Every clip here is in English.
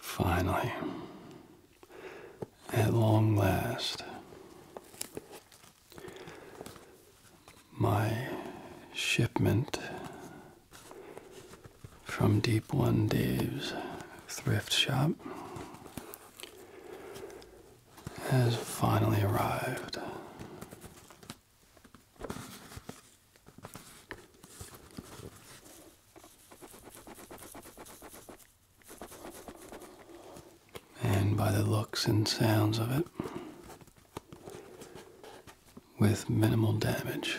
Finally, at long last, my shipment from Deep One Dave's thrift shop has finally arrived. And by the looks and sounds of it, with minimal damage.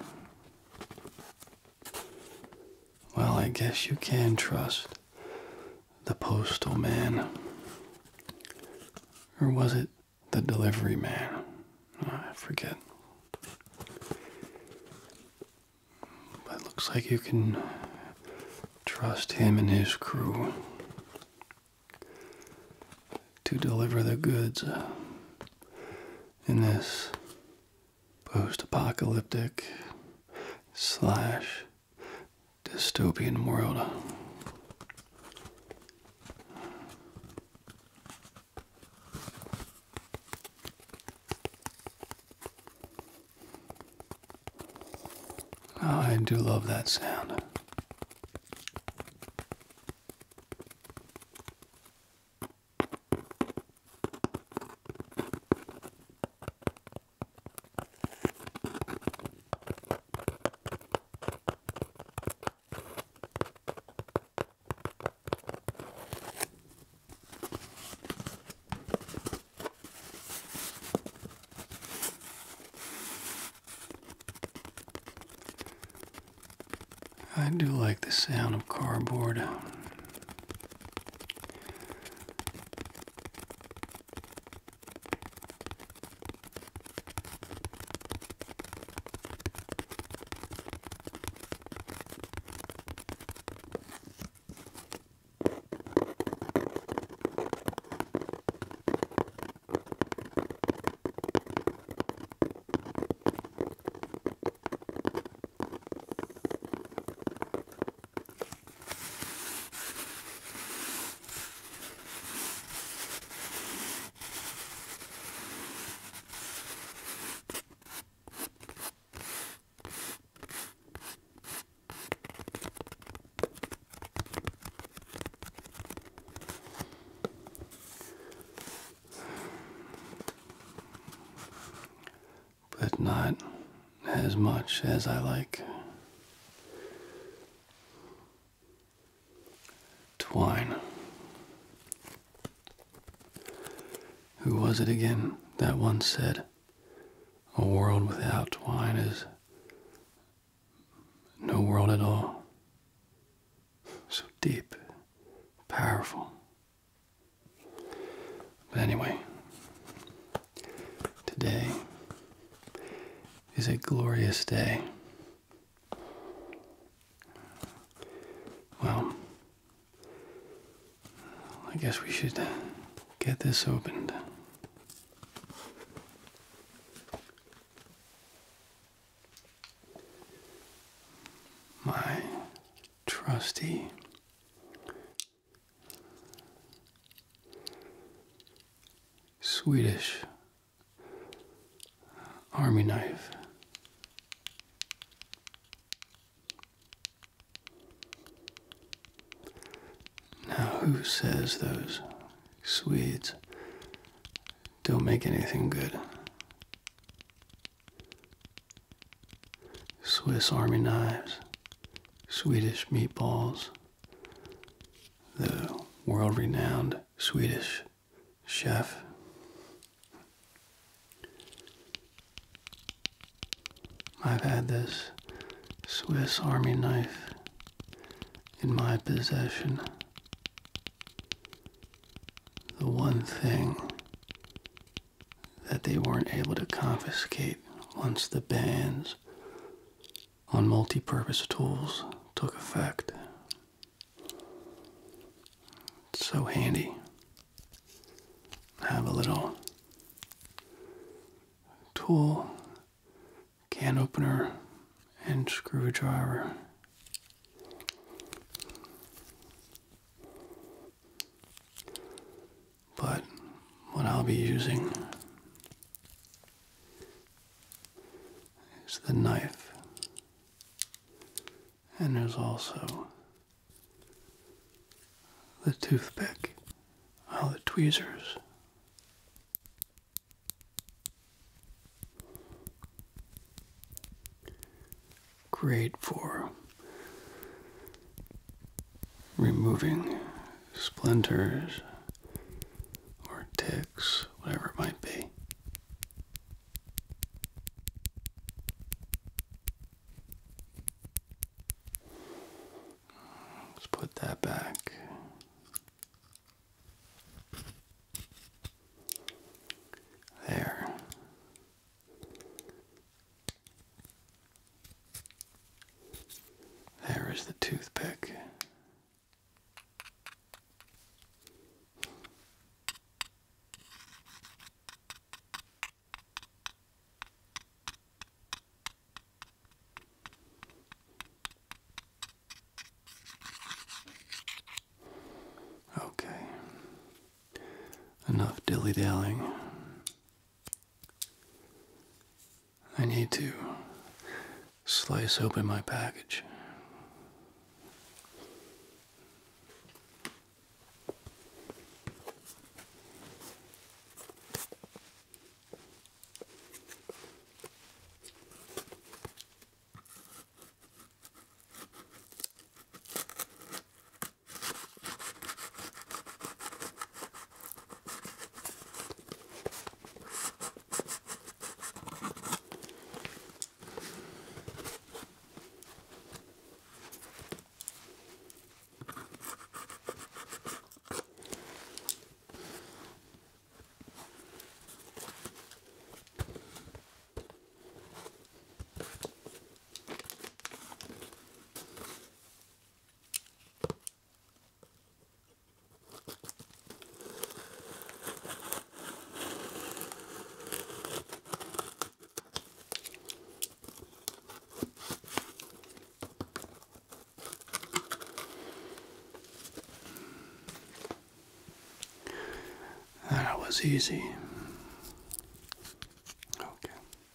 Well, I guess you can trust the postal man. Or was it the delivery man? I forget. But it looks like you can trust him and his crew to deliver the goods in this post-apocalyptic / dystopian world. Oh, I do love that sound. I do like the sound of cardboard. But not as much as I like twine. Who was it again that once said, a world without twine is no world at all? So deep, powerful. But anyway, today is a glorious day. Well, I guess we should get this opened. My trusty Swedish army knife. Now, who says those Swedes don't make anything good? Swiss army knives, Swedish meatballs, the world-renowned Swedish chef. I've had this Swiss army knife in my possession. The one thing that they weren't able to confiscate once the bans on multi-purpose tools took effect. It's so handy. Have a little tool, can opener, and screwdriver. I'll be using is the knife, and there's also the toothpick, the tweezers. Great for removing splinters or ticks, whatever it might be. Let's put that back. There. There is the toothpick. Okay. Enough dilly-dallying. I need to slice open my package. That was easy. Okay.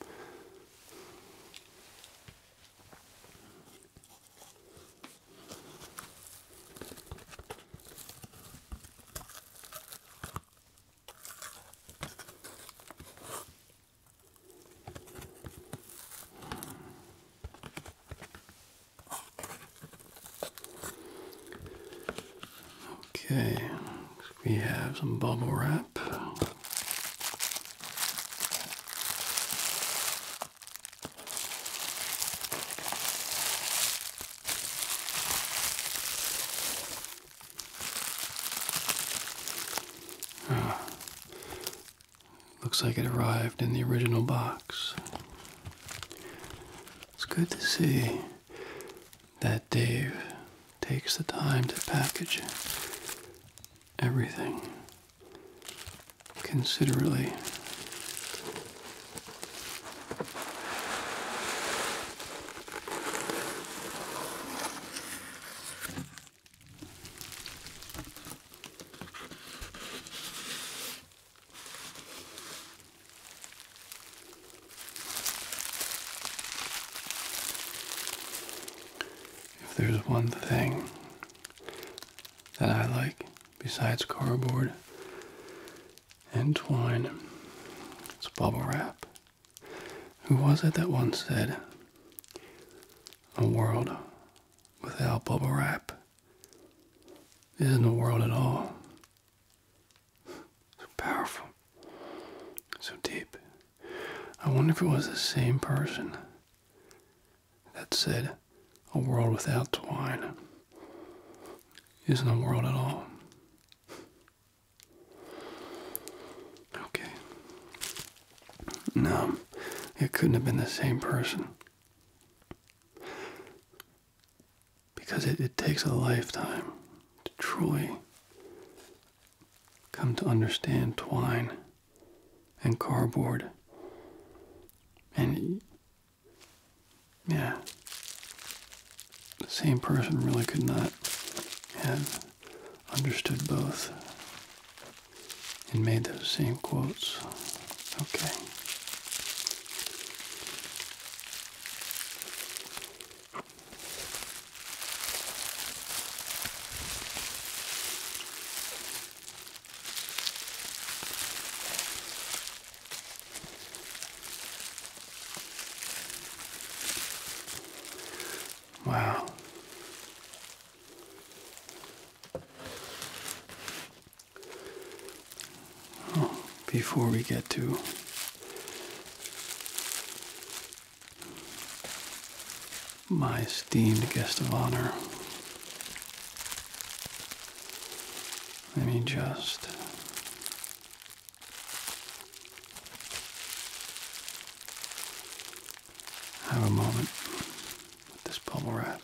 Okay, we have some bubble wrap. Looks like it arrived in the original box. It's good to see that Dave takes the time to package everything considerately. If there's one thing that I like besides cardboard and twine, it's bubble wrap. Who was it that once said, a world without bubble wrap isn't a world at all? So powerful, so deep. I wonder if it was the same person that said, a world without twine isn't a world at all. Okay. No, it couldn't have been the same person. Because it takes a lifetime to truly come to understand twine and cardboard. And yeah, the same person really could not have understood both and made those same quotes. Okay. Wow. Oh, before we get to my esteemed guest of honor, let me just have a moment with this bubble wrap.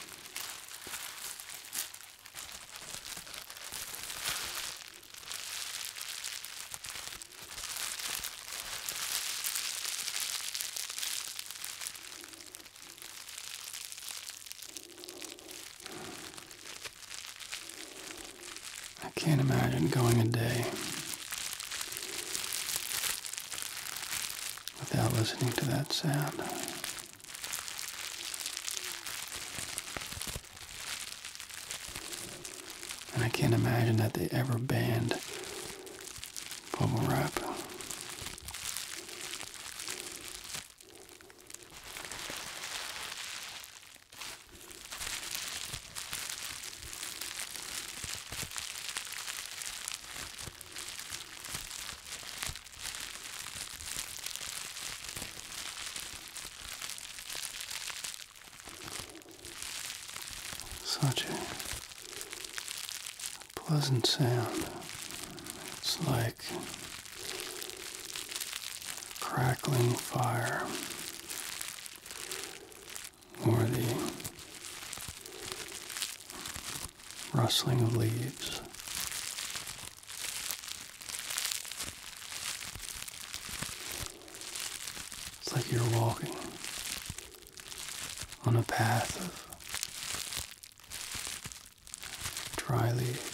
I can't imagine going a day without listening to that sound. And I can't imagine that they ever banned bubble wrap. Such a pleasant sound. It's like crackling fire or the rustling of leaves. It's like you're walking on a path of dry leaves.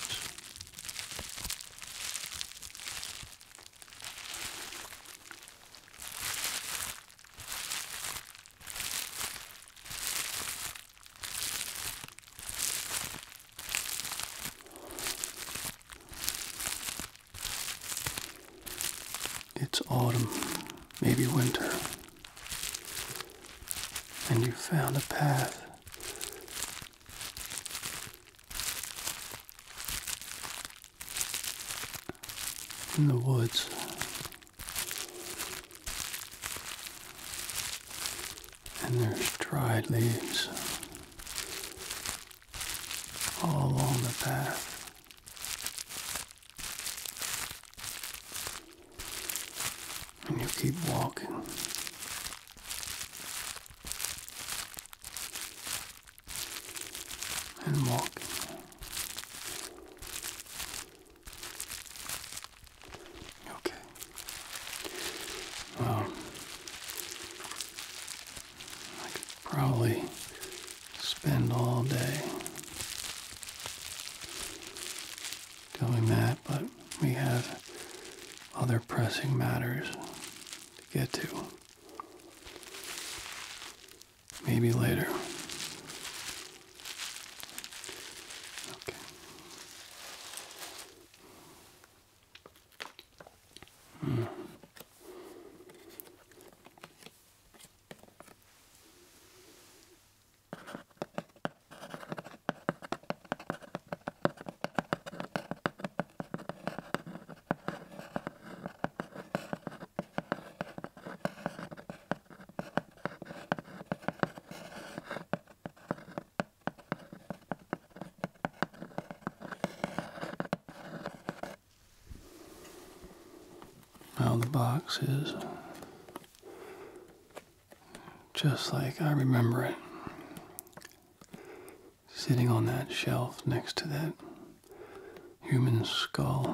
It's autumn, maybe winter, and you found a path in the woods. And there's dried leaves all along the path. And you keep walking. And walking. Okay. I could probably spend all day doing that, but we have other pressing matters to get to. Maybe later. Okay. Well, the box is just like I remember it, sitting on that shelf next to that human skull.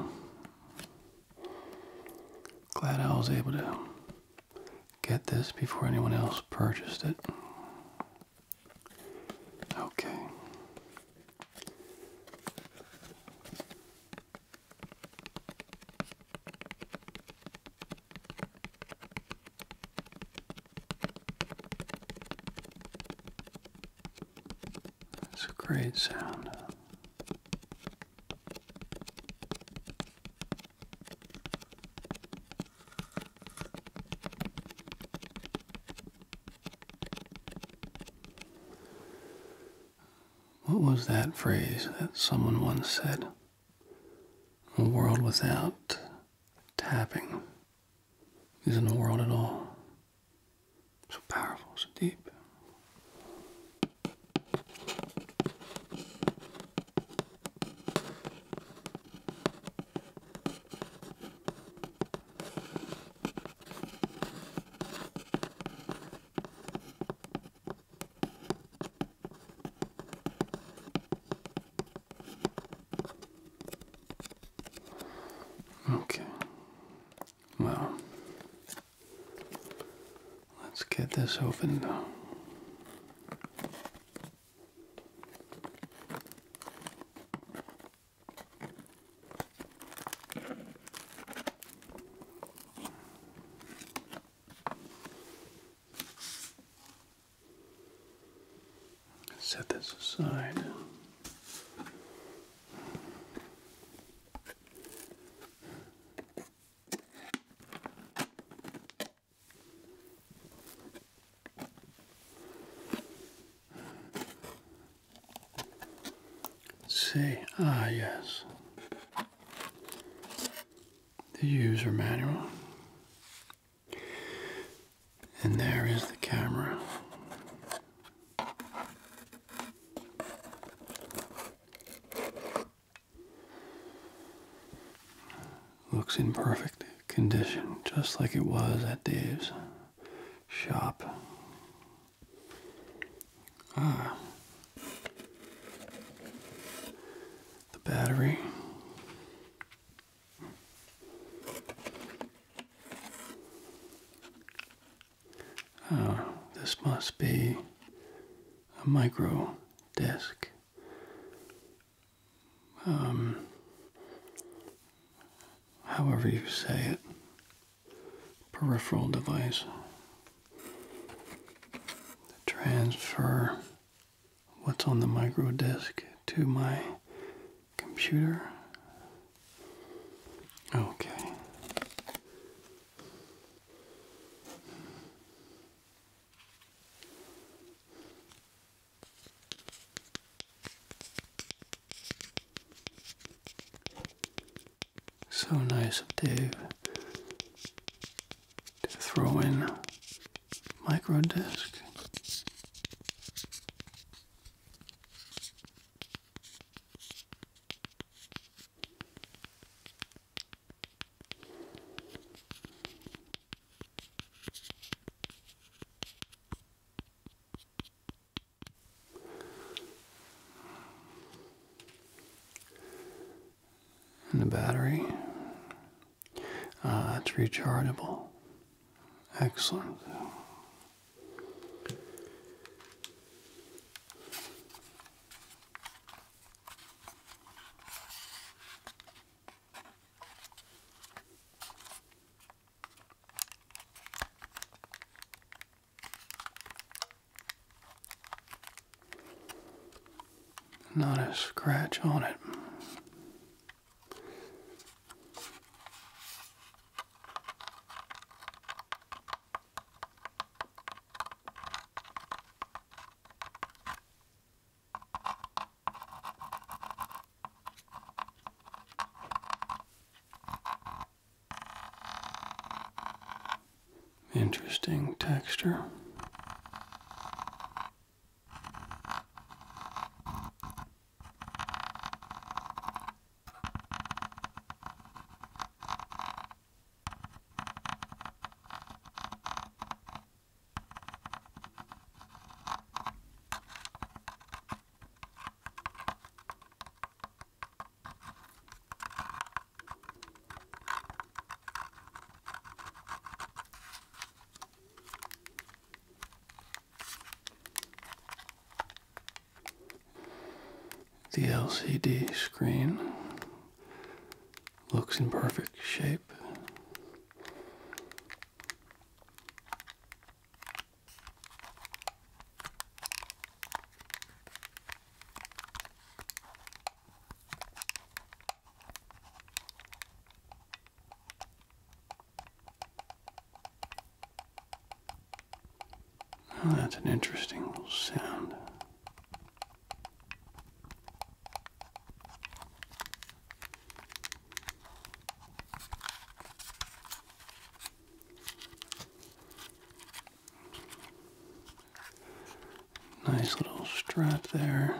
Glad I was able to get this before anyone else purchased it. Okay. great sound. What was that phrase that someone once said? A world without tapping isn't a world at all. So powerful, so deep. Okay, well, let's get this opened. Set this aside. See, yes, the user manual, and there is the camera. Looks in perfect condition, just like it was at Dave's shop. The battery. This must be a micro disc. However you say it, peripheral device to transfer what's on the micro disc to my computer. Okay. So nice of Dave to throw in micro disc. And the battery, it's rechargeable. Excellent. Not a scratch on it. Interesting texture. The LCD screen looks in perfect shape. Oh, that's an interesting little sound. Nice little strap there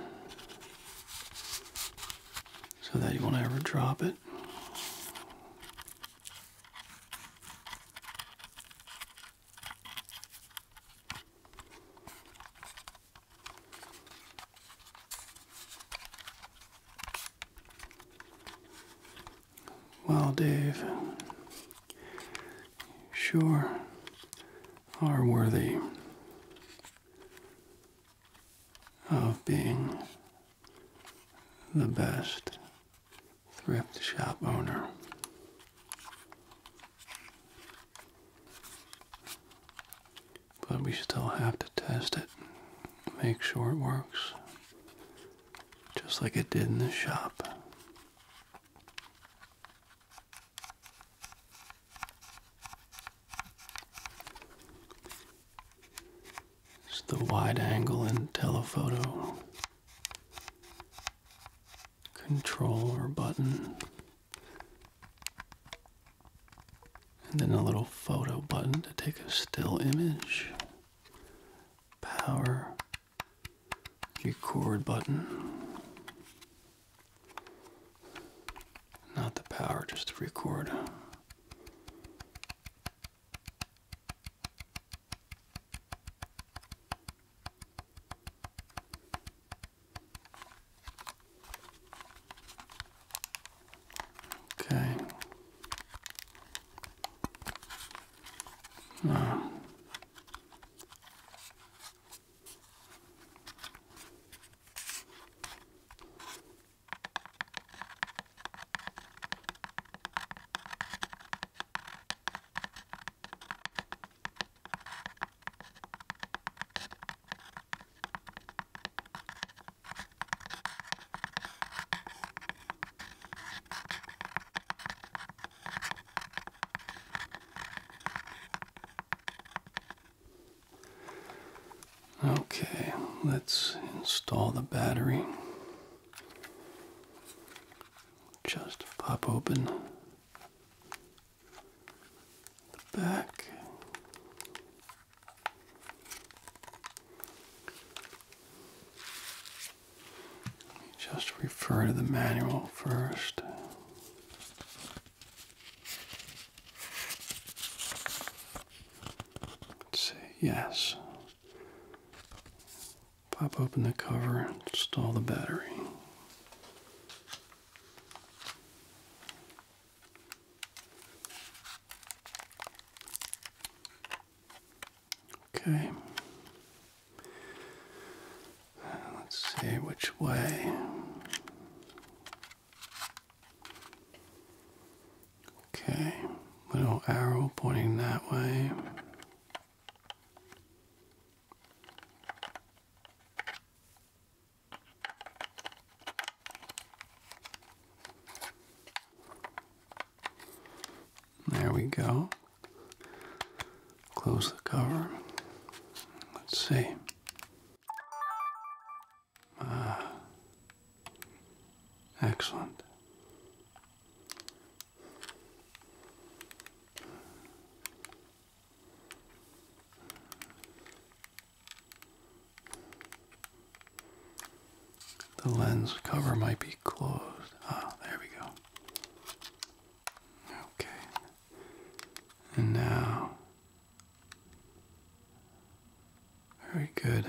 so that you won't ever drop it. Well, Dave, sure are worthy of being the best thrift shop owner. But we still have to test it, make sure it works, just like it did in the shop. It's the wide angle and telephoto control or button, and then a little photo button to take a still image, power, record button, not the power, just to record. Okay. Okay, let's install the battery. Just pop open the back. Just refer to the manual first. Let's say yes. Pop open the cover, install the battery. Okay. Let's see which way. Okay, little arrow pointing that way. There we go. Close the cover. Let's see. Excellent. The lens cover might be closed. Ah, there we go. Okay. And now, very good.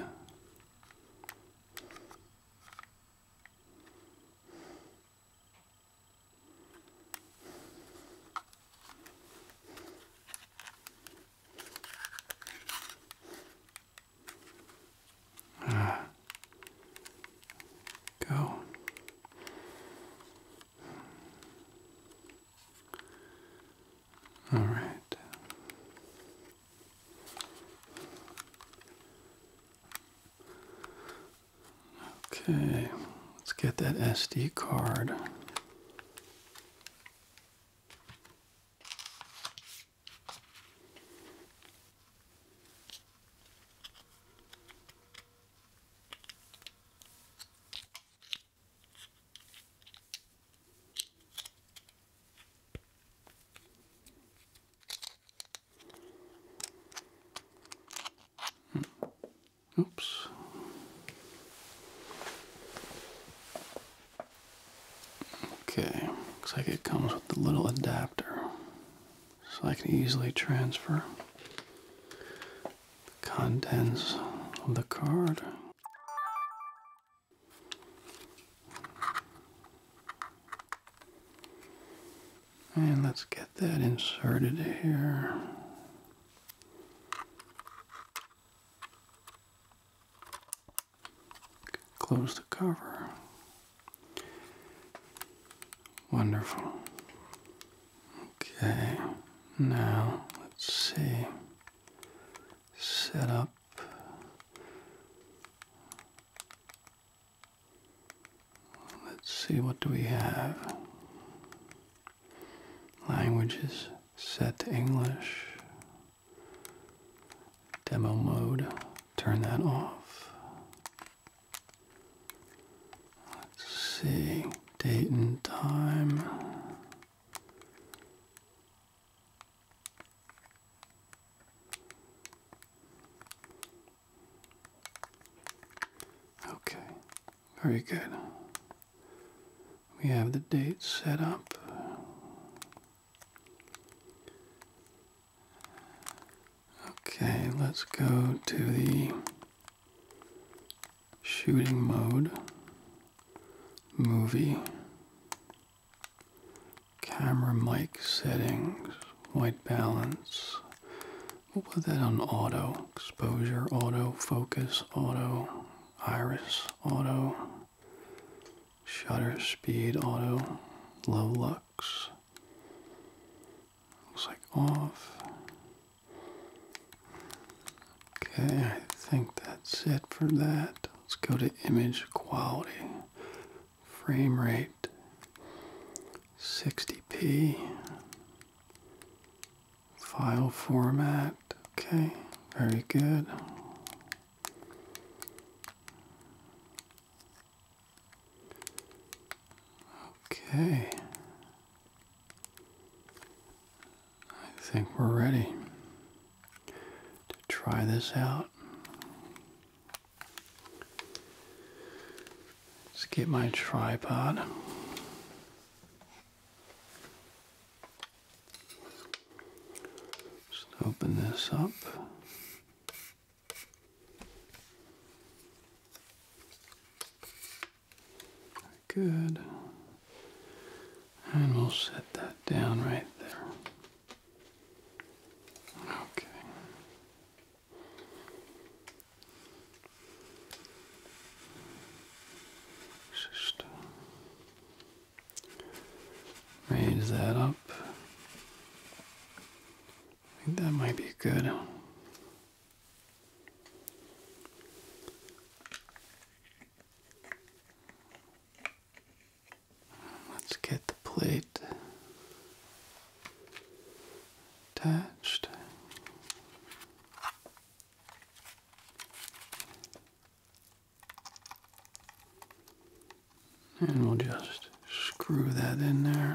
Go. All right. Okay, let's get that SD card. Okay, looks like it comes with the little adapter, so I can easily transfer the contents of the card. And let's get that inserted here. Close the cover. Wonderful. Okay, now let's see. Set up. Let's see, what do we have? Languages set to English. Demo mode, turn that off. Let's see, date and time. Okay, very good. We have the date set up. Okay, let's go to the shooting mode, movie, camera mic settings, white balance. We'll put that on auto, exposure, auto, focus, auto, iris, auto, shutter speed, auto, low lux. Looks like off. Okay, I think that's it for that. Let's go to image quality. Frame rate 60p. File format. Okay, very good. Okay. I think we're ready to try this out. Let's get my tripod. Just open this up. Good. And we'll set that down right there. Okay. Just raise that up. I think that might be good. Let's get the plate attached. And we'll just screw that in there.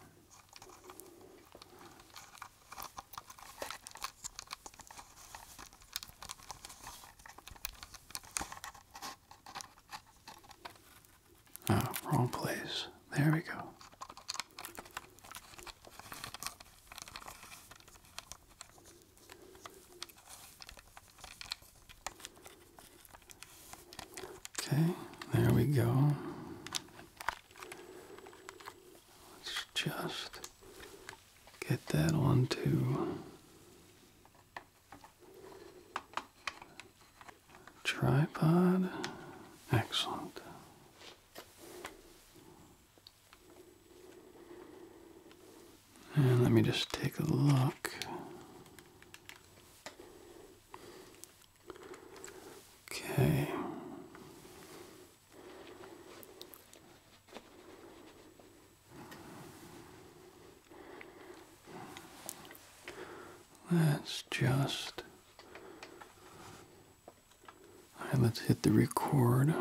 Oh, wrong place. There we go. Okay, there we go. Let's just get that onto tripod. Excellent. And let me just take a look. Okay. Let's just, all right, let's hit the record.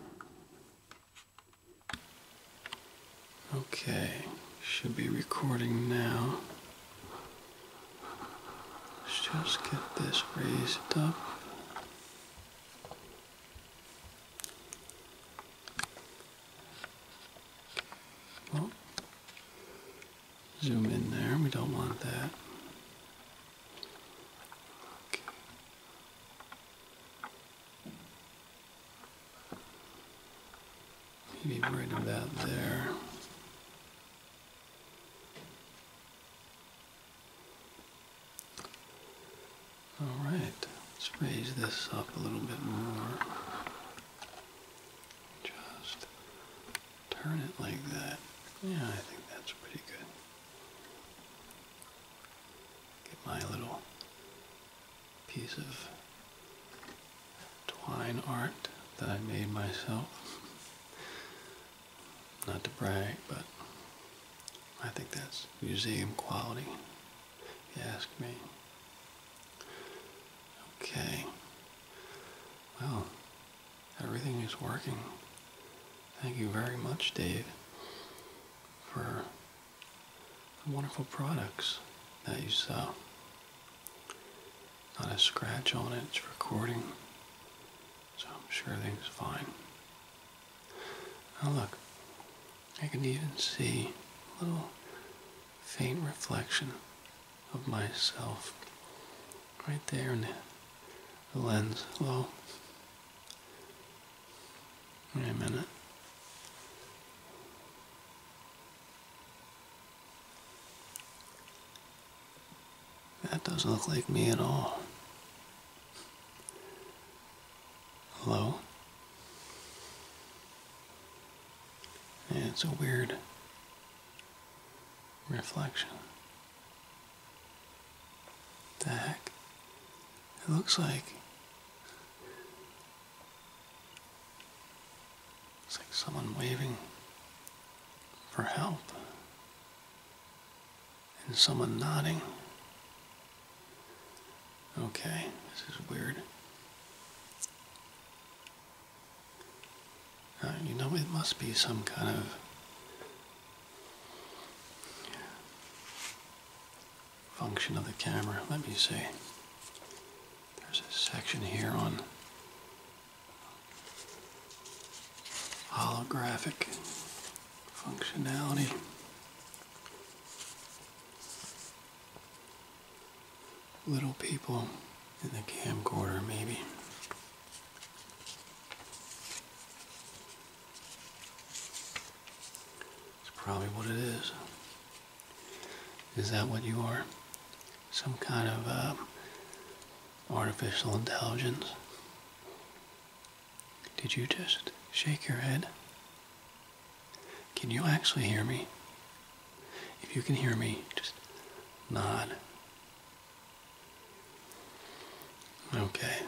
Okay, should be recording now. Let's just get this raised up. Well, zoom in there. We don't want that. Okay. Maybe right about there. All right, let's raise this up a little bit more. Just turn it like that. Yeah, I think that's pretty good. Get my little piece of twine art that I made myself. Not to brag, but I think that's museum quality, if you ask me. Okay. Well, everything is working. Thank you very much, Dave, for the wonderful products that you sell. Not a scratch on it, it's recording, so I'm sure everything's fine. Now look, I can even see a little faint reflection of myself right there in the lens. Hello? Wait a minute. That doesn't look like me at all. Hello? Yeah, it's a weird reflection. The heck? It looks like it's like someone waving for help and someone nodding. Okay, this is weird. You know, it must be some kind of function of the camera. Let me see. There's a section here on holographic functionality. Little people in the camcorder, maybe. It's probably what it is. Is that what you are? Some kind of artificial intelligence? Did you just shake your head? Can you actually hear me? If you can hear me, just nod. Okay.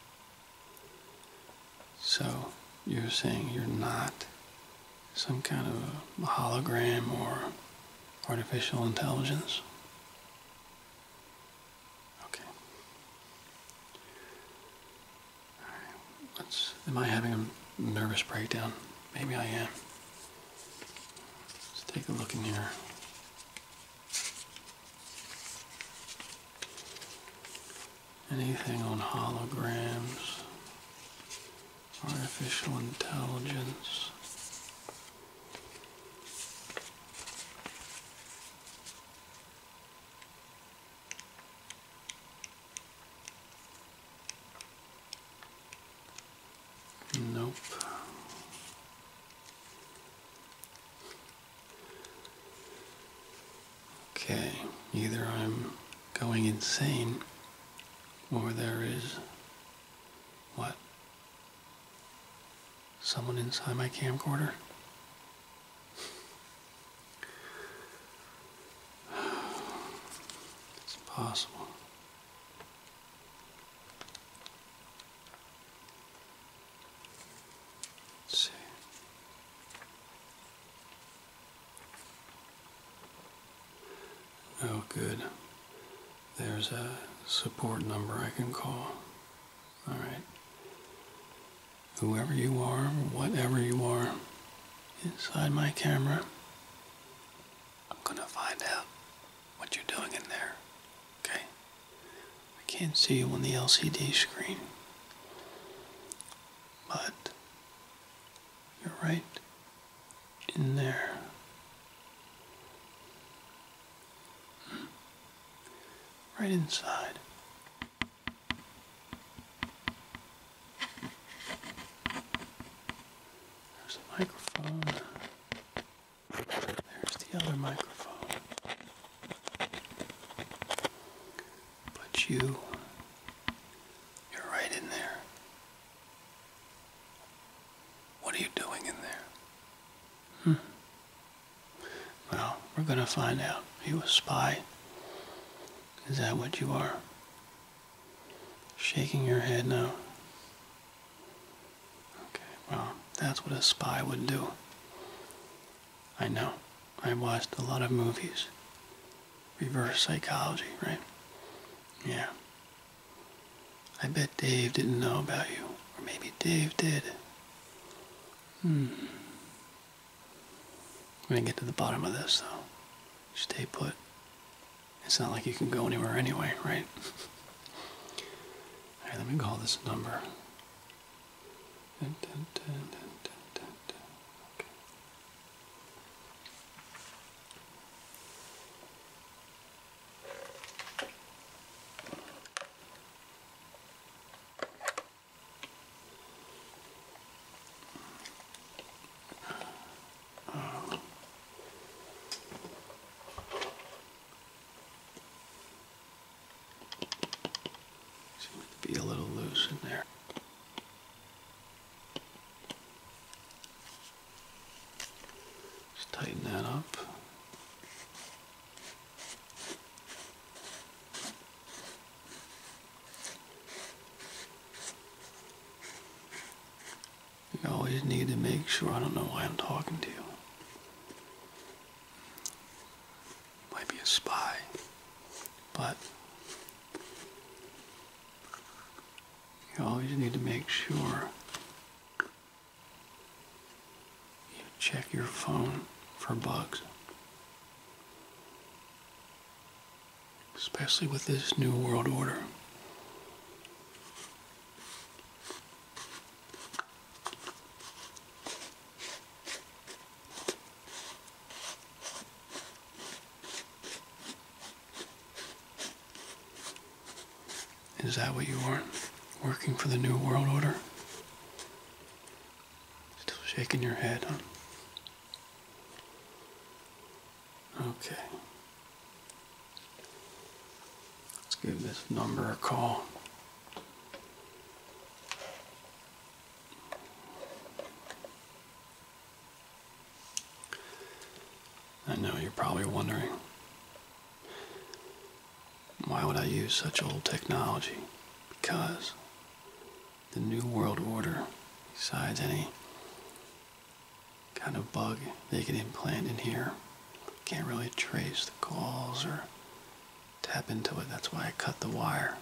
So, you're saying you're not some kind of hologram or artificial intelligence? Okay. Alright. Am I having a nervous breakdown? Maybe I am. Let's take a look in here. Anything on holograms, artificial intelligence. Nope. Okay, either I'm going insane or there is, what? Someone inside my camcorder? It's possible. Let's see. Oh, good. There's a support number I can call. All right. Whoever you are, whatever you are, inside my camera, I'm gonna find out what you're doing in there. Okay? I can't see you on the LCD screen, but you're right in there. right inside. There's the microphone. There's the other microphone. But you're right in there. What are you doing in there? Well, we're gonna find out. Are you a spy? Is that what you are? Shaking your head no. Okay, well, that's what a spy would do. I know. I watched a lot of movies. Reverse psychology, right? Yeah. I bet Dave didn't know about you. Or maybe Dave did. We're gonna get to the bottom of this, though. Stay put. It's not like you can go anywhere anyway, right? Alright, let me call this number. Okay. Seems to be a little loose in there. Just tighten that up. You always need to make sure. I don't know why I'm talking to you. Might be a spy, but you always need to make sure you check your phone for bugs. Especially with this new world order. Is that what you are? Working for the New World Order? Still shaking your head, huh? Okay. Let's give this number a call. I know you're probably wondering, why would I use such old technology? Because the New World Order, besides any kind of bug they can implant in here, can't really trace the calls or tap into it. That's why I cut the wire.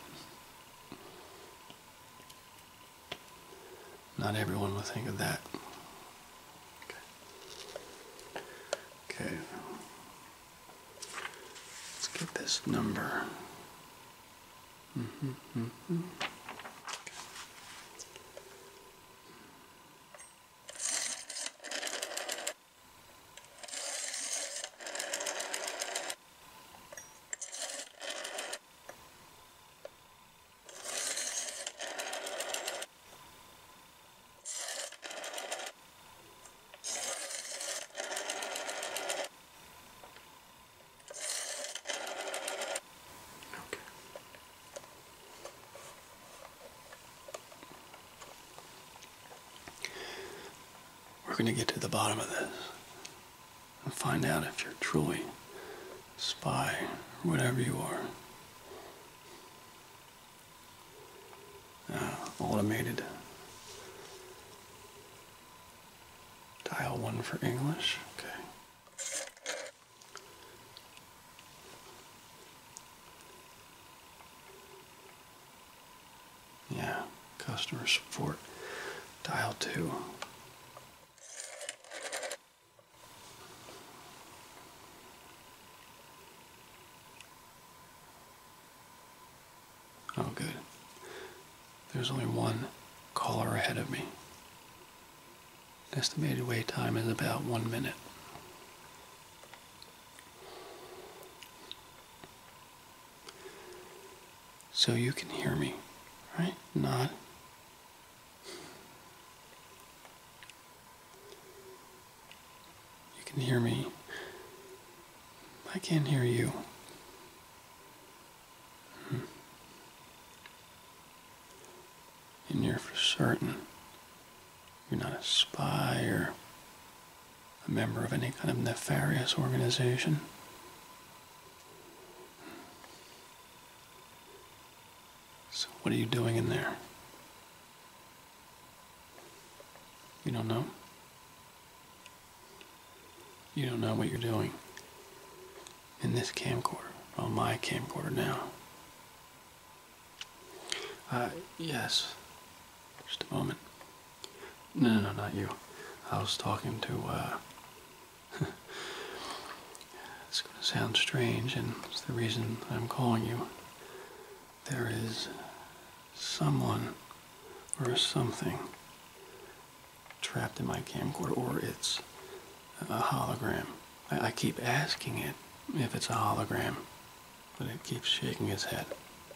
Not everyone will think of that. Okay. Let's get this number. We're going to get to the bottom of this and find out if you're truly a spy or whatever you are. Automated. Dial 1 for English. Okay. Yeah, customer support. Dial 2. Oh, good. There's only one caller ahead of me. Estimated wait time is about 1 minute. so you can hear me, right? Nod. You can hear me. I can't hear you. And you're for certain you're not a spy or a member of any kind of nefarious organization. So what are you doing in there? You don't know? You don't know what you're doing in this camcorder. Well, my camcorder now. Yes. Just a moment. No, not you. I was talking to, it's going to sound strange, and it's the reason I'm calling you. There is someone or something trapped in my camcorder, or it's a hologram. I keep asking it if it's a hologram, but it keeps shaking its head.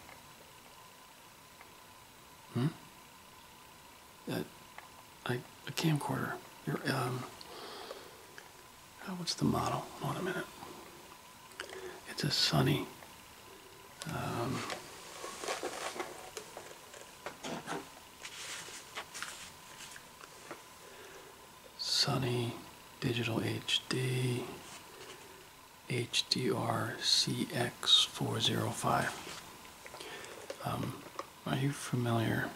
A camcorder. You're, what's the model? Hold on a minute. It's a Sony. Sony Digital HD HDR CX405. Are you familiar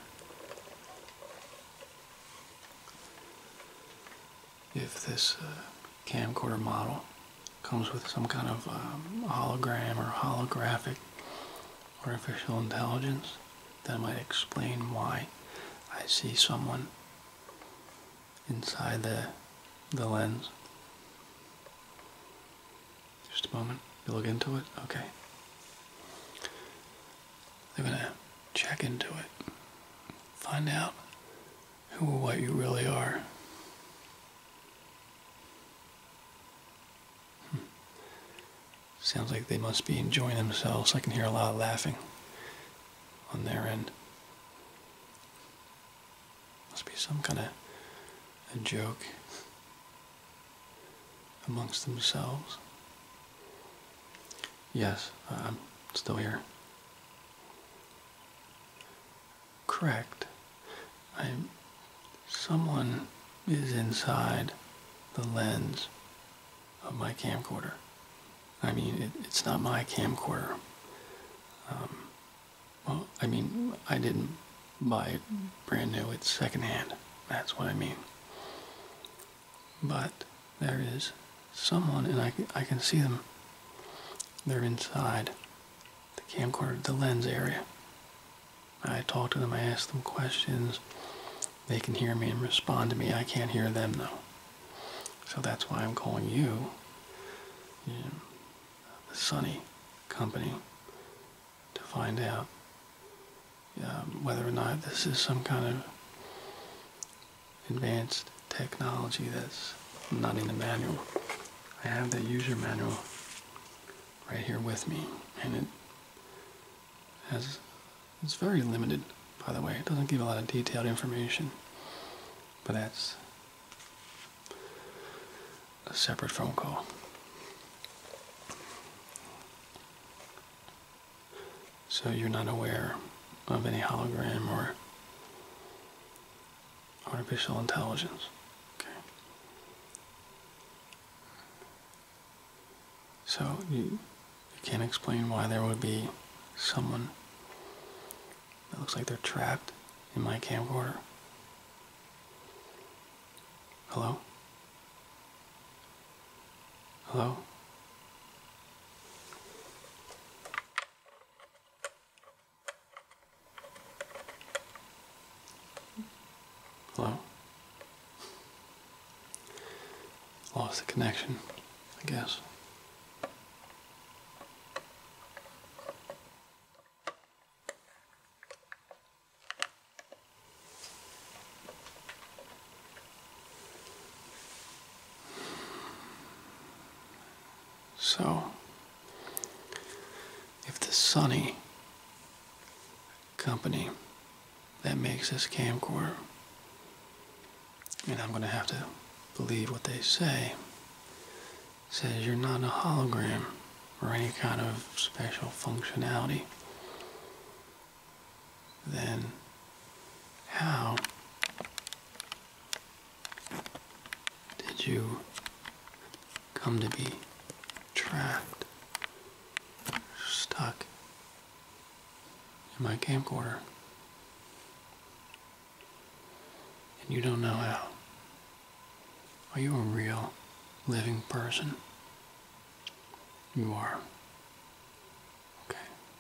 if this camcorder model comes with some kind of hologram or holographic artificial intelligence that might explain why I see someone inside the lens? Just a moment. You look into it? Okay. They're going to check into it. Find out who or what you really are. Sounds like they must be enjoying themselves. I can hear a lot of laughing on their end. Must be some kind of a joke amongst themselves. Yes, I'm still here. Correct. Someone is inside the lens of my camcorder. I mean, it's not my camcorder. Well, I mean, I didn't buy it brand new. It's secondhand. That's what I mean. But there is someone, and I can see them. They're inside the camcorder, the lens area. I talk to them. I ask them questions. They can hear me and respond to me. I can't hear them, though. So that's why I'm calling you, the Sony company, to find out whether or not this is some kind of advanced technology that's not in the manual. I have the user manual right here with me, and it's very limited, by the way. It doesn't give a lot of detailed information, but that's a separate phone call. So you're not aware of any hologram or artificial intelligence. Okay. So you can't explain why there would be someone that looks like they're trapped in my camcorder. Hello? Hello? Hello? Lost the connection, I guess. So, if the Sony company that makes this camcorder, and I'm going to have to believe what they say, says you're not a hologram or any kind of special functionality, then how did you come to be trapped, stuck in my camcorder? And you don't know how. Are you a real, living person? You are. Okay.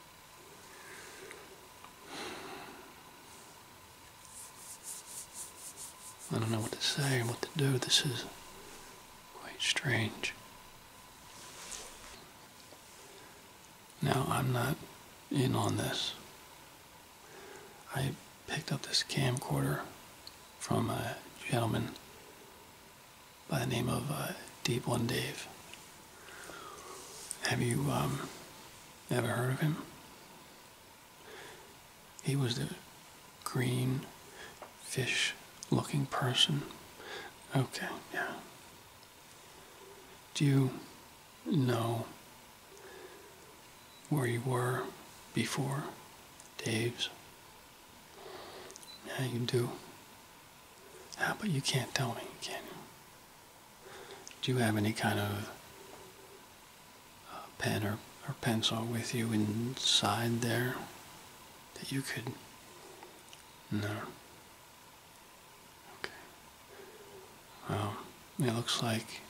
I don't know what to say, what to do. This is quite strange. Now, I'm not in on this. I picked up this camcorder from a gentleman by the name of Deep One Dave. Have you ever heard of him? He was the green fish-looking person. Okay, yeah. Do you know where you were before Dave's? Yeah, you do. Ah, but you can't tell me, can you? Do you have any kind of pen or pencil with you inside there that you could? No. Okay. Well, it looks like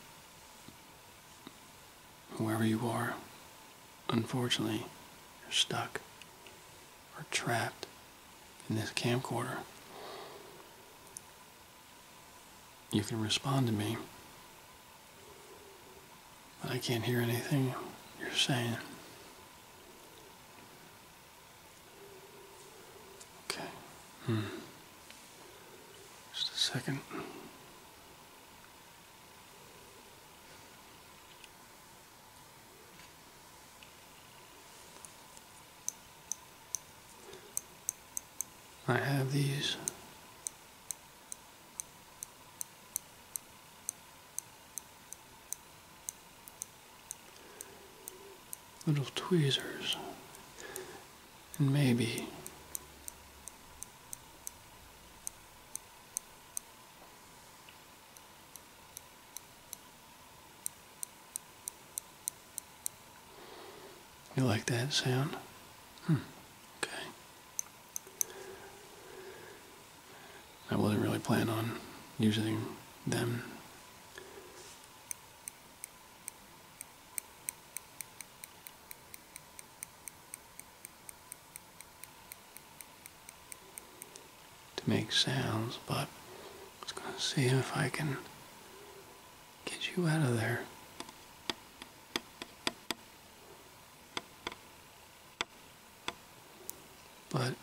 wherever you are, unfortunately, you're stuck or trapped in this camcorder. You can respond to me, but I can't hear anything you're saying. Okay. Just a second. I have these little tweezers, and maybe you like that sound? Okay. I wasn't really planning on using them. To make sounds, but I was going to see if I can get you out of there. But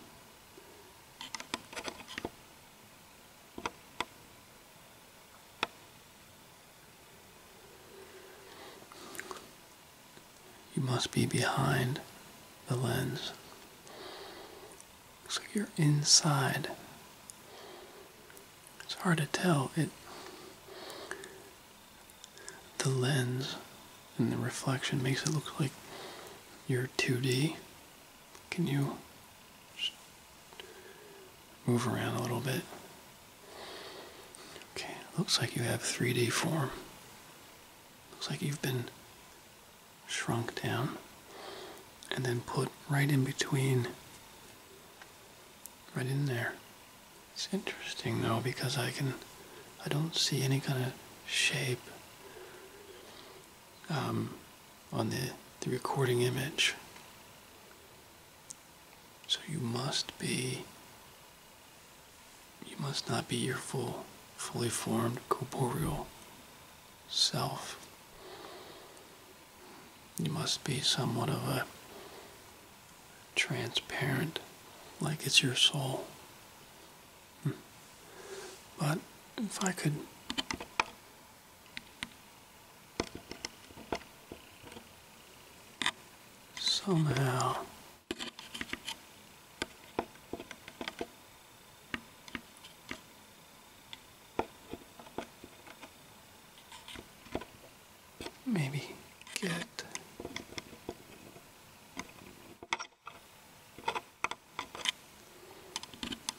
you must be behind the lens. Looks like you're inside. It's hard to tell. The lens and the reflection makes it look like you're 2D. Can you just move around a little bit? Okay, looks like you have 3D form. Looks like you've been shrunk down and then put right in between, right in there. It's interesting though, because I don't see any kind of shape on the recording image. So you must not be your fully formed corporeal self. You must be somewhat of a transparent, like it's your soul. But if I could somehow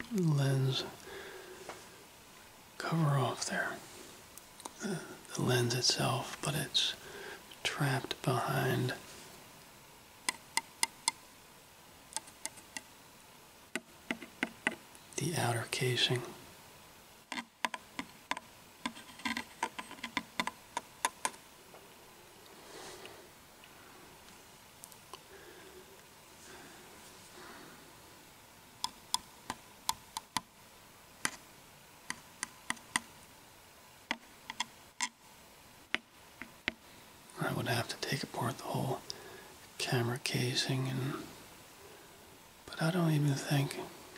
lens cover off there, the lens itself, but it's trapped behind the outer casing. I would have to take apart the whole camera casing, but I don't even think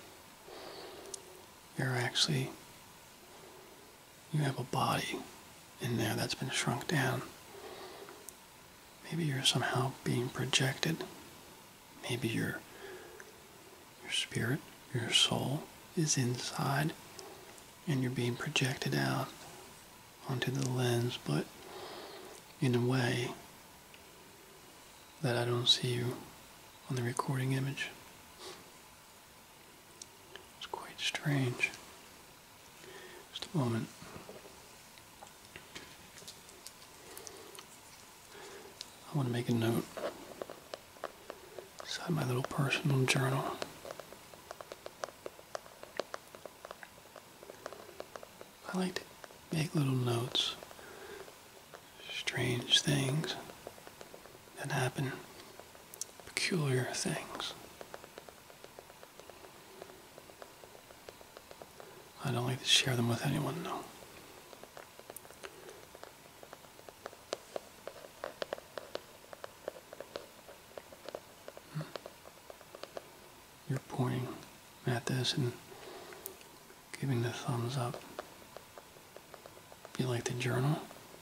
you have a body in there that's been shrunk down. Maybe you're somehow being projected. Maybe your spirit, your soul is inside and you're being projected out onto the lens, but in a way that I don't see you on the recording image. It's quite strange. Just a moment. I want to make a note inside my little personal journal. I like to make little notes, strange things that happen, peculiar things. I don't like to share them with anyone, though. You're pointing at this and giving the thumbs up. You like the journal?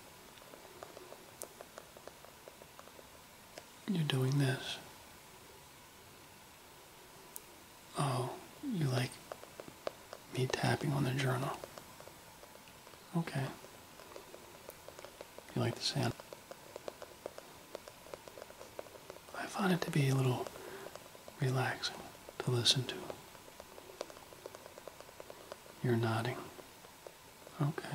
You're doing this. Oh, you like me tapping on the journal? Okay. You like the sound? I find it to be a little relaxing to listen to. You're nodding. Okay.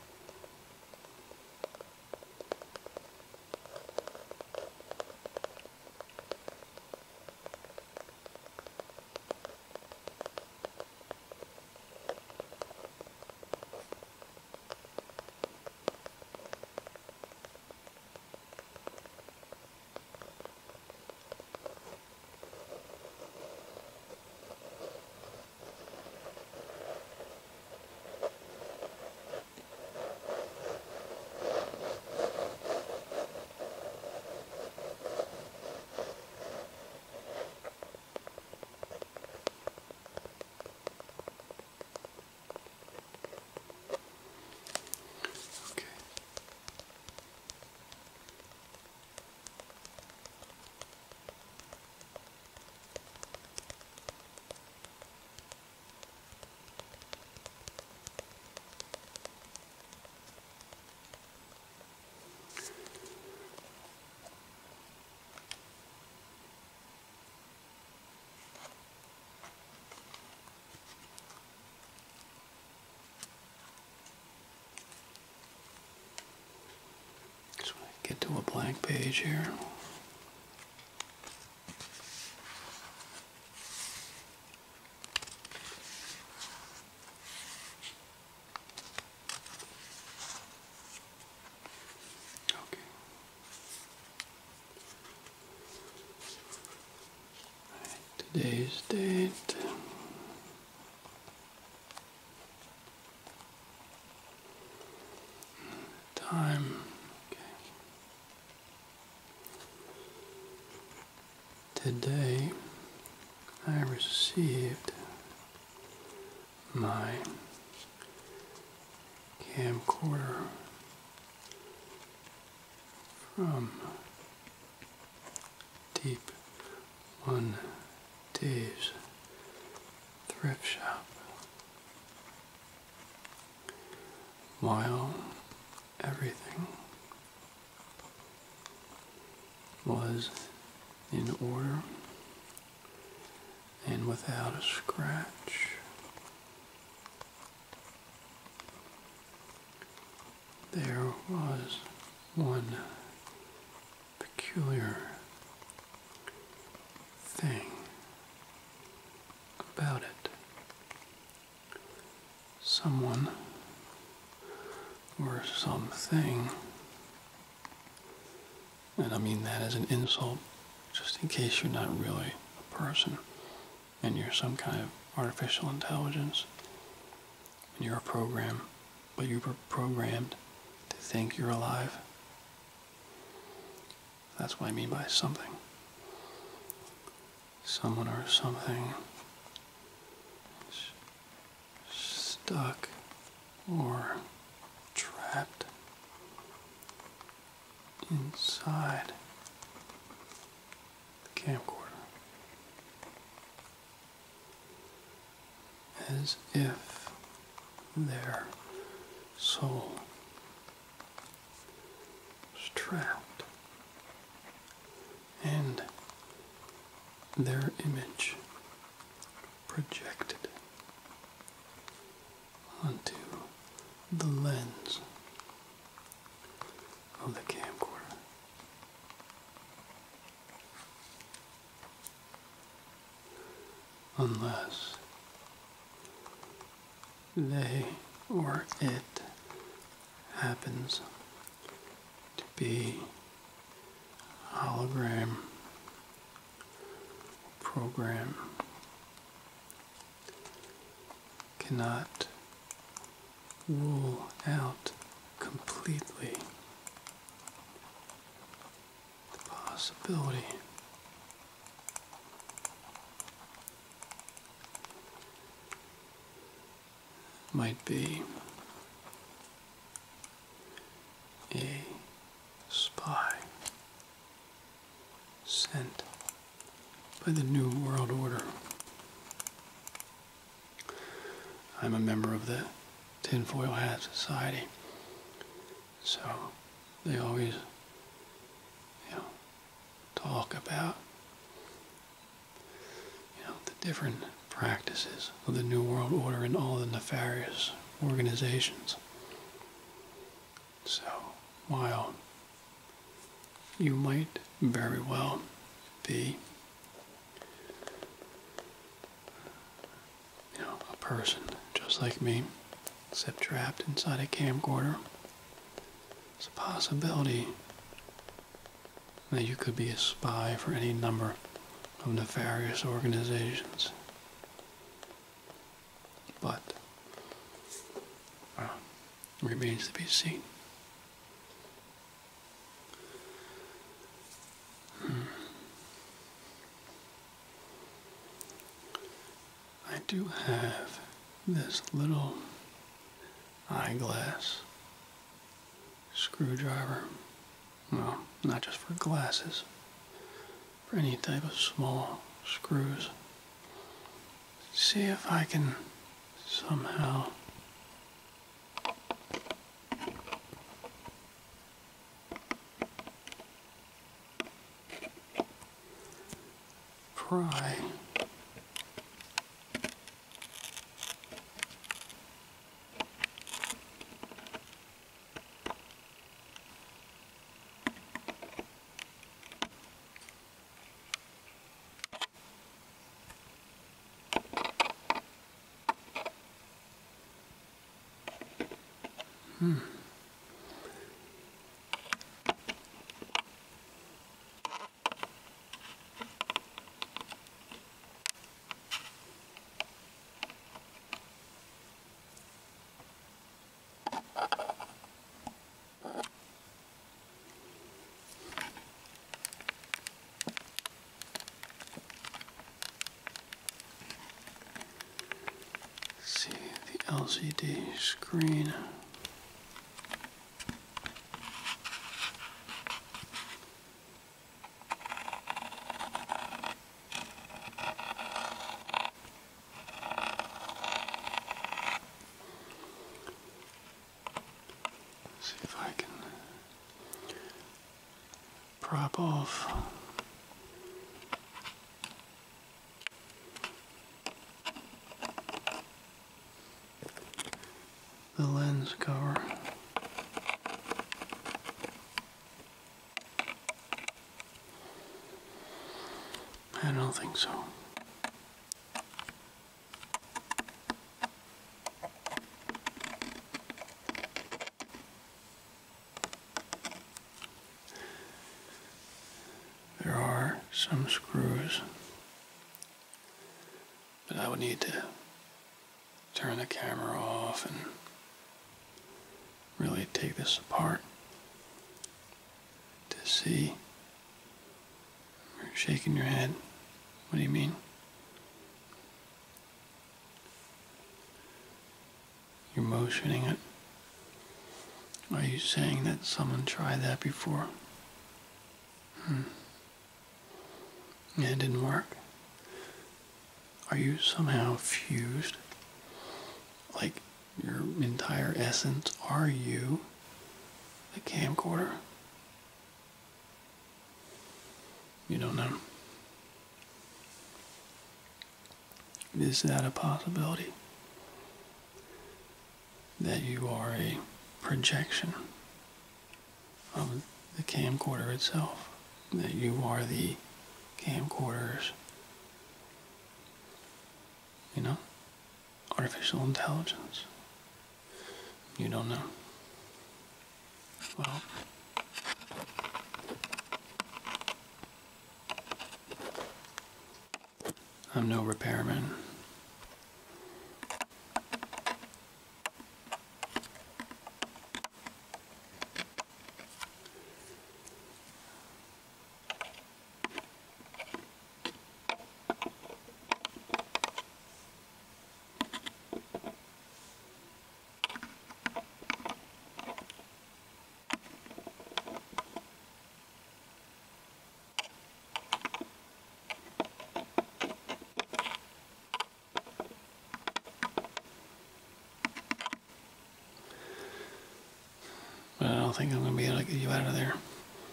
Get to a blank page here. Okay. Today's date. Time. Today, I received my camcorder from Deep One Days thrift shop. While everything was in order and without a scratch, there was one peculiar thing about it. Someone or something, and I mean that as an insult, just in case you're not really a person and you're some kind of artificial intelligence and you're a program, but you were programmed to think you're alive. That's what I mean by something. Someone or something stuck or trapped inside the camcorder, as if their soul was trapped and their image projected onto the lens of the camcorder. Unless they or it happens to be a hologram program, cannot rule out completely the possibility might be a spy sent by the New World Order. I'm a member of the Tinfoil Hat Society, so they always, talk about, the different practices of the New World Order and all the nefarious organizations. So, while you might very well be, a person just like me, except trapped inside a camcorder, it's a possibility that you could be a spy for any number of nefarious organizations. But remains to be seen. I do have this little eyeglass screwdriver. Well, not just for glasses, for any type of small screws. See if I can somehow pry see the LCD screen. See if I can prop off the lens cover. I don't think so. There are some screws, but I would need to turn the camera off and really take this apart to see. You're shaking your head. What do you mean? You're motioning it. Are you saying that someone tried that before? And it didn't work? Are you somehow fused? Like your entire essence, are you the camcorder? You don't know. Is that a possibility? That you are a projection of the camcorder itself? That you are the camcorder's, artificial intelligence? You don't know. Well, I'm no repairman. But I don't think I'm going to be able to get you out of there.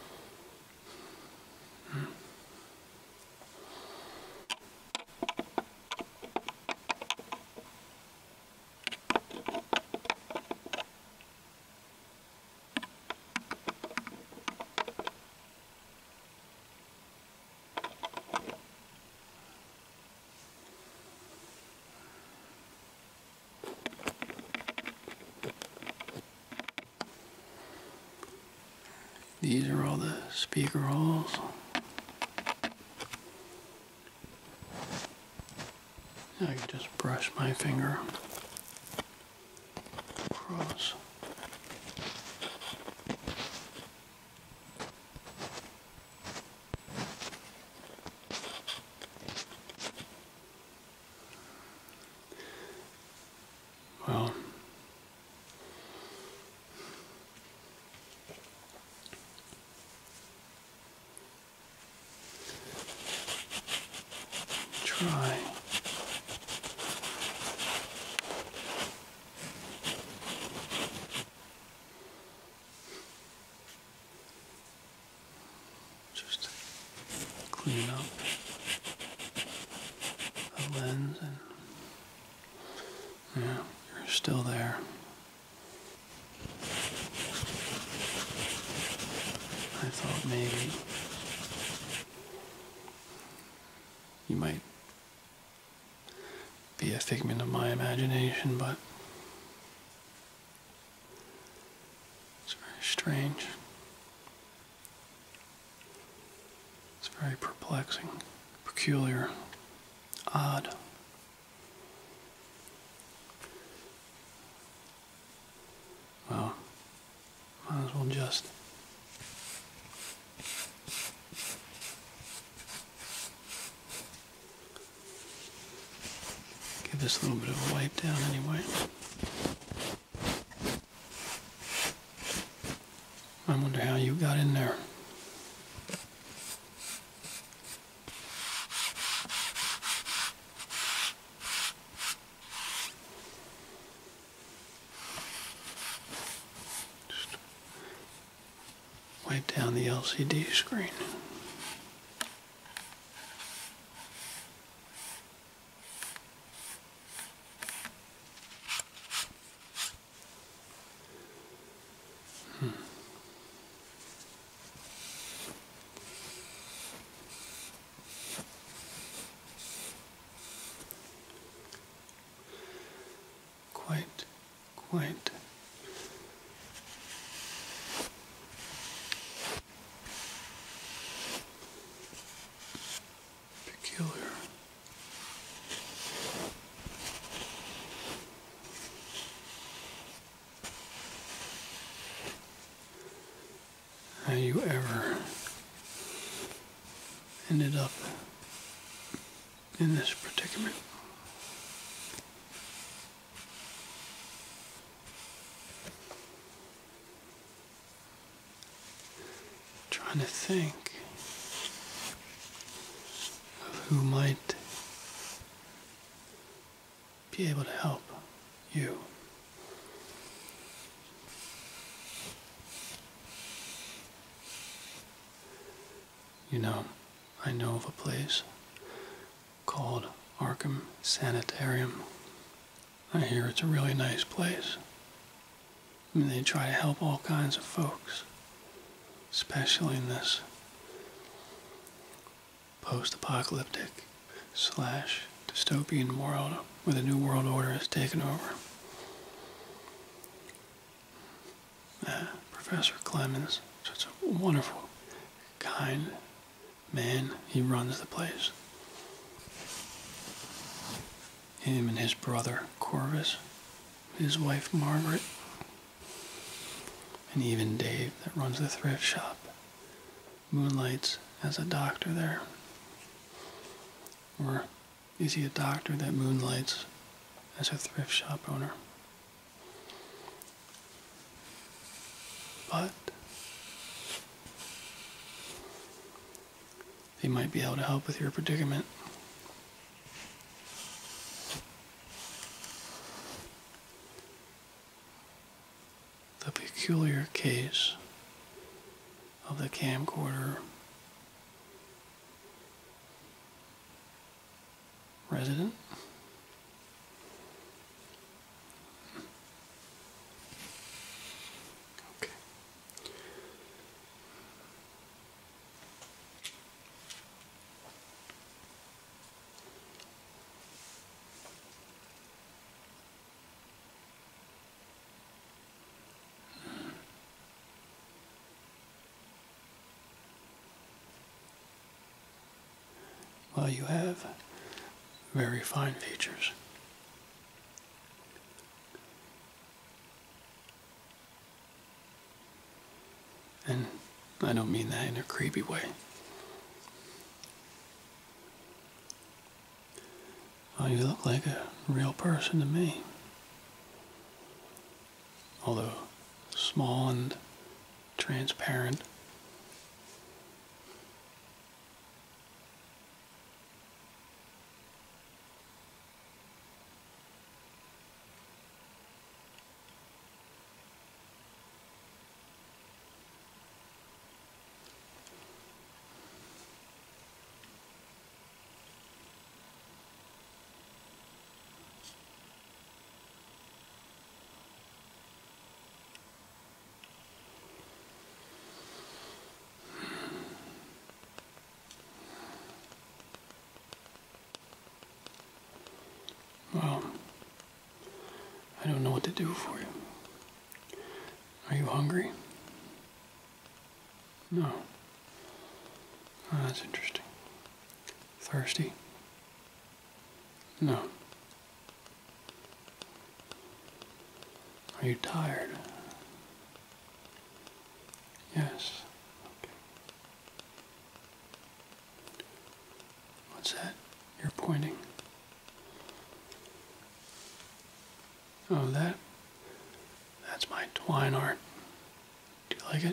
These are all the speaker holes. I can just brush my finger across. Well, try. Just clean up the lens and yeah, you're still there. I thought maybe you might be a figment of my imagination, but it's very strange. It's very perplexing, peculiar, odd. Well, might as well just give this a little bit of a wipe down anyway. I wonder how you got in there. Just wipe down the LCD screen. quite peculiar. Have you ever ended up in this predicament? Trying to think of who might be able to help you. You know, I know of a place called Arkham Sanitarium. I hear it's a really nice place. I mean, they try to help all kinds of folks, especially in this post-apocalyptic / dystopian world where the New World Order has taken over. Professor Clemens, such a wonderful, kind man. He runs the place. Him and his brother Corvus, his wife Margaret, and even Dave that runs the thrift shop moonlights as a doctor there. Or is he a doctor that moonlights as a thrift shop owner? But they might be able to help with your predicament. The peculiar case of the camcorder resident. Okay. Well, you have very fine features. And I don't mean that in a creepy way. Well, you look like a real person to me. Although small and transparent. Well, I don't know what to do for you. Are you hungry? No. Oh, that's interesting. Thirsty? No. Are you tired? Yes. Okay. What's that? You're pointing. Oh, that's my twine art. Do you like it?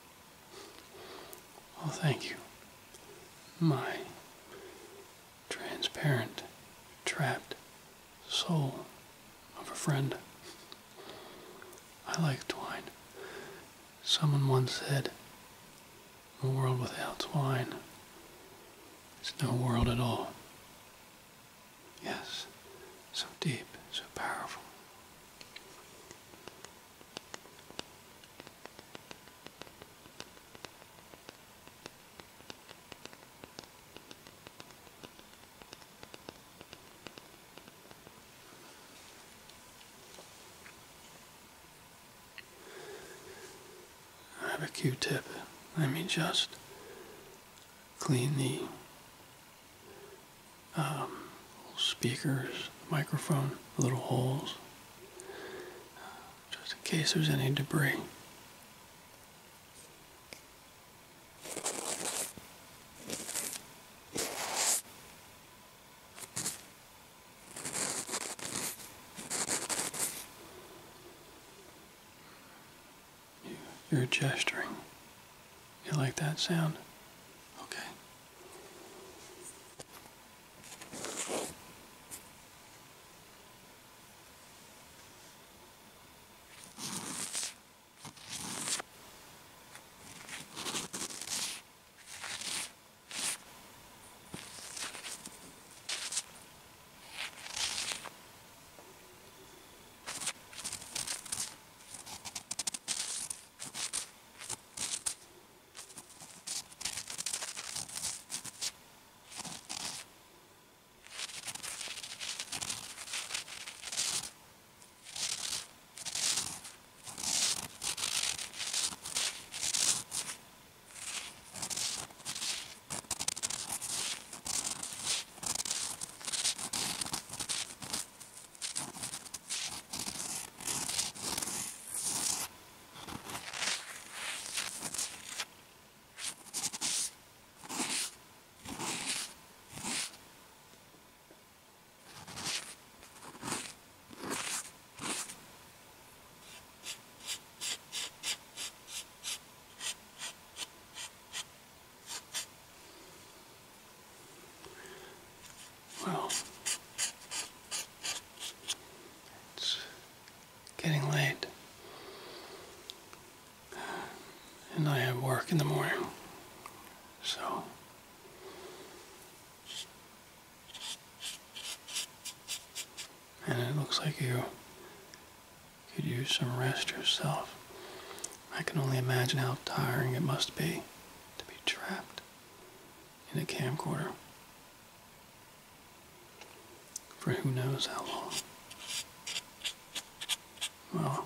Well, thank you. My transparent, trapped soul of a friend. I like twine. Someone once said, a world without twine is no world at all. Yes, so deep, so powerful. a Q-tip. Let me just clean the speakers, microphone, the little holes, just in case there's any debris. You're gesturing. You like that sound? Okay. Well, it's getting late, and I have work in the morning, so and it looks like you could use some rest yourself. I can only imagine how tiring it must be to be trapped in a camcorder for who knows how long. Well,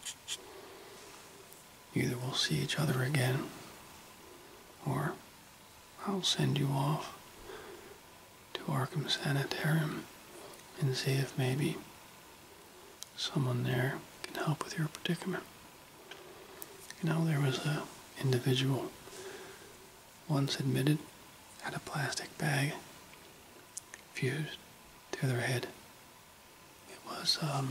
either we'll see each other again, or I'll send you off to Arkham Sanitarium and see if maybe someone there can help with your predicament. You know, there was a individual once admitted had a plastic bag fused to their head. It was the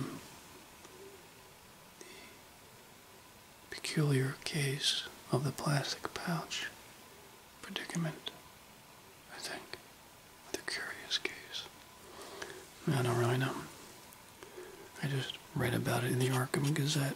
peculiar case of the plastic pouch predicament, I think. The curious case. I don't really know. I just read about it in the Arkham Gazette.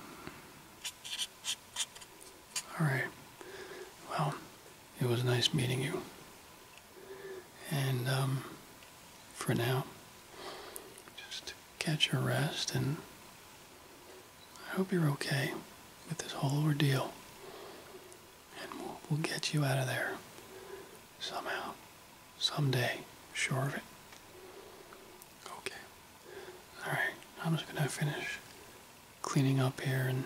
Alright. Well, it was nice meeting you. And, for now, just catch your rest, and I hope you're okay with this whole ordeal. And we'll get you out of there somehow, someday, sure of it. Okay. Alright, I'm just gonna finish cleaning up here, and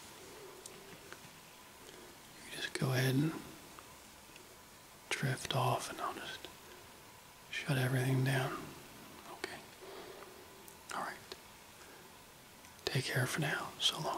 you just go ahead and drift off, and I'll just shut everything down. Okay. Alright. Take care for now. So long.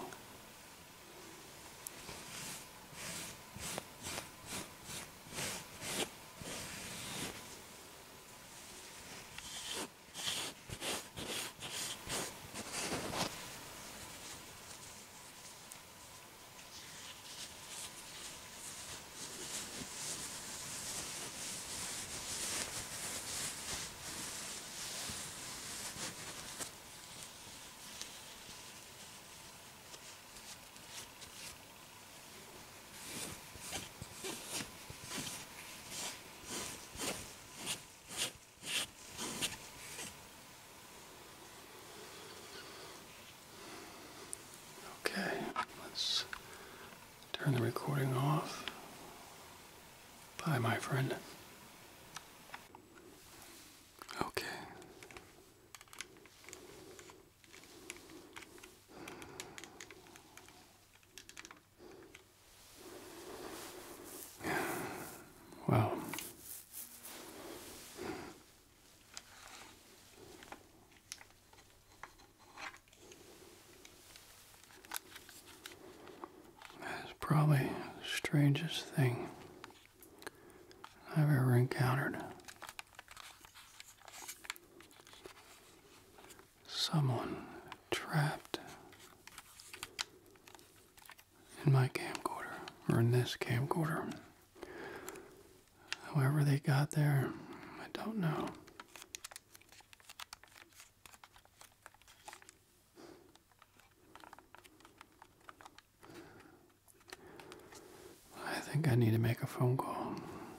Okay, let's turn the recording off. Bye, my friend. Okay. probably the strangest thing I've ever encountered. Someone trapped in my camcorder, or in this camcorder. However they got there, I don't know. I think I need to make a phone call.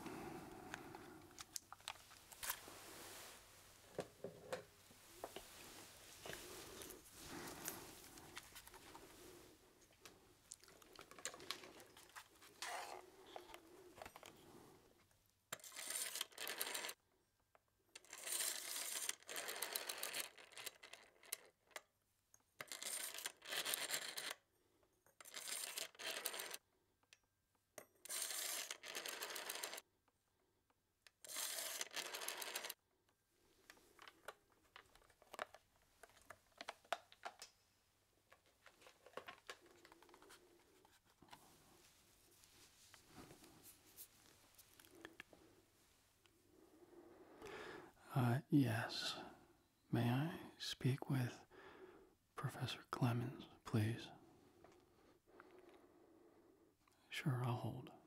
Yes. May I speak with Professor Clemens, please? Sure, I'll hold.